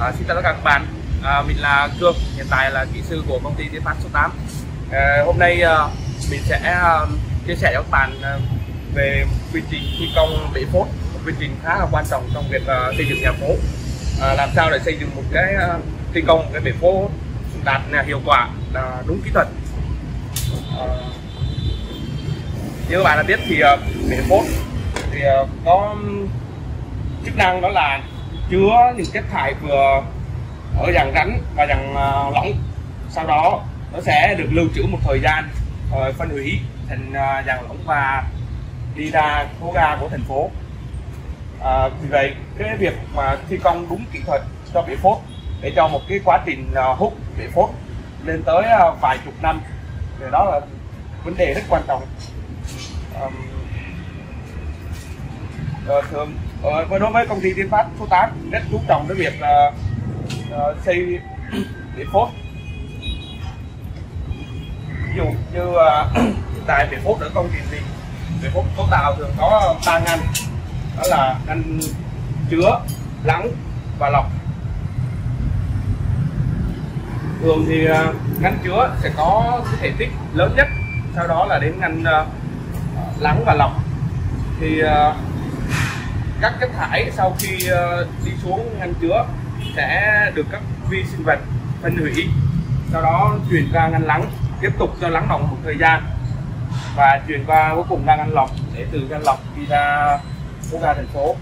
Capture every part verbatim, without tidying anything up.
À, xin chào tất cả các bạn, à, mình là Cương, hiện tại là kỹ sư của công ty Tiến Phát số tám. À, hôm nay à, mình sẽ à, chia sẻ cho các bạn à, về quy trình thi công bể phốt, một quy trình khá là quan trọng trong việc à, xây dựng nhà phố. À, làm sao để xây dựng một cái à, thi công một cái bể phốt đạt à, hiệu quả, à, đúng kỹ thuật. À, như các bạn đã biết thì à, bể phốt thì à, có chức năng đó là chứa những chất thải vừa ở dạng rắn và dạng uh, lỏng, sau đó nó sẽ được lưu trữ một thời gian uh, phân hủy thành uh, dạng lỏng và đi ra hố ga của thành phố. Uh, vì vậy cái việc mà thi công đúng kỹ thuật cho bể phốt để cho một cái quá trình uh, hút bể phốt lên tới uh, vài chục năm thì đó là vấn đề rất quan trọng. Um, uh, thường Ờ, đối với công ty Tiến Phát số tám rất chú trọng cái việc uh, uh, xây bể phốt. Ví dụ như uh, tại bể phốt ở công ty mình, bể phốt cấu tạo thường có ba ngăn, đó là ngăn chứa, lắng và lọc. Thường thì uh, ngăn chứa sẽ có cái thể tích lớn nhất, sau đó là đến ngăn uh, lắng và lọc. Thì uh, các chất thải sau khi uh, đi xuống ngăn chứa sẽ được các vi sinh vật phân hủy, sau đó chuyển ra ngăn lắng, tiếp tục cho lắng đọng một thời gian và chuyển qua cuối cùng ra ngăn lọc, để từ ngăn lọc đi ra hố ga thành phố.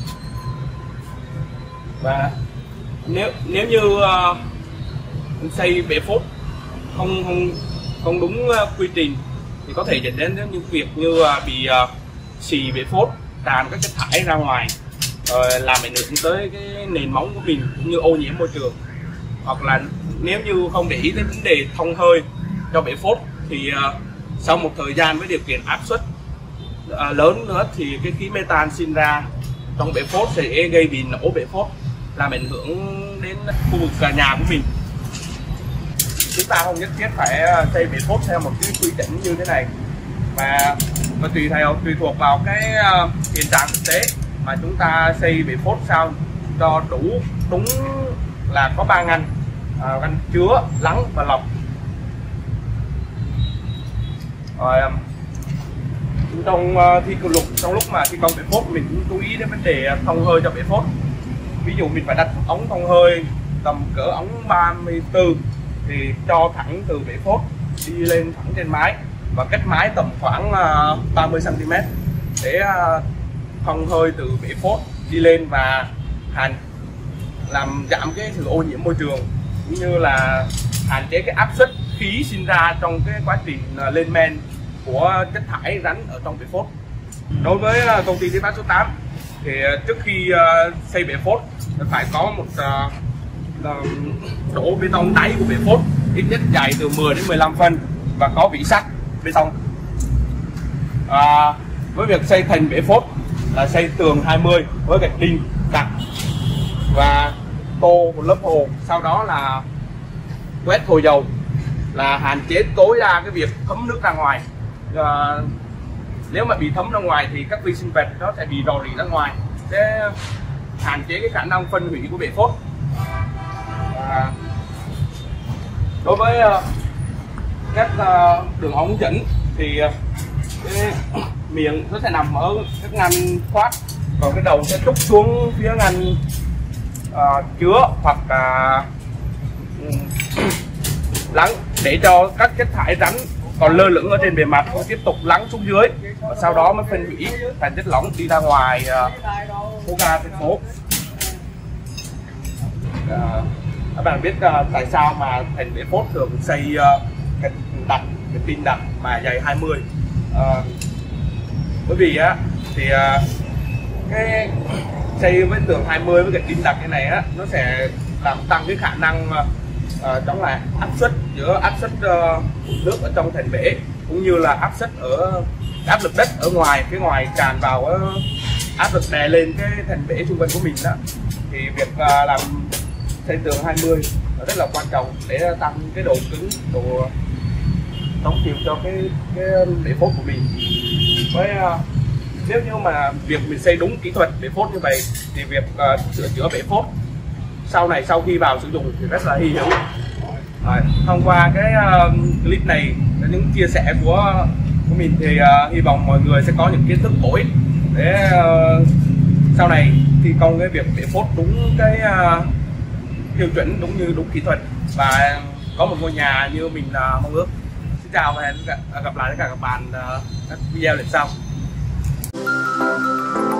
Và nếu nếu như uh, xây bể phốt không không không đúng uh, quy trình thì có thể dẫn đến những việc như uh, bị uh, xì bể phốt, tràn các chất thải ra ngoài, rồi làm ảnh hưởng tới cái nền móng của mình cũng như ô nhiễm môi trường. Hoặc là nếu như không để ý đến vấn đề thông hơi cho bể phốt thì uh, sau một thời gian với điều kiện áp suất uh, lớn nữa thì cái khí metan sinh ra trong bể phốt sẽ gây bị nổ bể phốt, làm ảnh hưởng đến khu vực cả nhà của mình. Chúng ta không nhất thiết phải xây bể phốt theo một cái quy trình như thế này, mà và tùy theo tùy thuộc vào cái uh, hiện trạng thực tế mà chúng ta xây bể phốt sao cho đủ đúng là có ba ngăn, uh, ngăn chứa, lắng và lọc. Rồi um, trong uh, thi công lục trong lúc mà thi công bể phốt mình cũng chú ý đến vấn đề thông hơi cho bể phốt. Ví dụ mình phải đặt ống thông hơi tầm cỡ ống ba mươi tư thì cho thẳng từ bể phốt đi lên thẳng trên mái và cách mái tầm khoảng uh, ba mươi xăng ti mét để uh, thông hơi từ bể phốt đi lên và hạn làm giảm cái sự ô nhiễm môi trường, cũng như là hạn chế cái áp suất khí sinh ra trong cái quá trình uh, lên men của chất thải rắn ở trong bể phốt. Đối với uh, công ty Tiến Phát số tám thì uh, trước khi uh, xây bể phốt phải có một uh, uh, đổ bê tông đáy của bể phốt ít nhất dài từ mười đến mười lăm phân và có vỉ sắt bê tông. À, với việc xây thành bể phốt là xây tường hai mươi với gạch đinh đặc và tô một lớp hồ, sau đó là quét thổi dầu là hạn chế tối đa cái việc thấm nước ra ngoài. À, nếu mà bị thấm ra ngoài thì các vi sinh vật nó sẽ bị rò rỉ ra ngoài, để hạn chế cái khả năng phân hủy của bể phốt. À, đối với uh, các uh, đường ống dẫn thì uh, cái miệng nó sẽ nằm ở các ngăn thoát, còn cái đầu sẽ trút xuống phía ngăn uh, chứa hoặc uh, lắng, để cho các chất thải rắn còn lơ lửng ở trên bề mặt nó tiếp tục lắng xuống dưới và sau đó mới phân hủy thành chất lỏng đi ra ngoài uh, hố ga thành phố. Uh, các bạn biết uh, tại sao mà thành bể phốt thường xây uh, gạch đặc, gạch đinh đặc mà dày hai mươi? Uh, bởi vì á thì uh, cái xây với tường hai mươi với gạch đinh đặc như này á, nó sẽ làm tăng cái khả năng uh, chống lại áp suất giữa áp suất uh, nước ở trong thành bể cũng như là áp suất ở áp lực đất ở ngoài, cái ngoài tràn vào uh, áp lực đè lên cái thành bể xung quanh của mình đó. Thì việc uh, làm xây tường hai mươi rất là quan trọng để tăng cái độ cứng, độ chống chịu cho cái cái bể phốt của mình. Với uh, nếu như mà việc mình xây đúng kỹ thuật bể phốt như vậy thì việc uh, sửa chữa bể phốt sau này sau khi vào sử dụng thì rất là hy hữu. Rồi, thông qua cái uh, clip này, những chia sẻ của của mình thì uh, hy vọng mọi người sẽ có những kiến thức bổ ích để uh, sau này thi công cái việc bể phốt đúng cái uh, tiêu chuẩn, đúng như đúng kỹ thuật và có một ngôi nhà như mình uh, mong ước. Xin chào và hẹn gặp lại tất cả các bạn uh, các video lần sau.